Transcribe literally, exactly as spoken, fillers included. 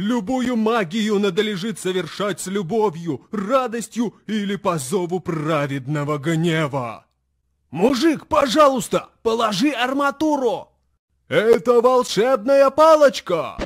Любую магию надлежит совершать с любовью, радостью или по зову праведного гнева. Мужик, пожалуйста, положи арматуру. Это волшебная палочка.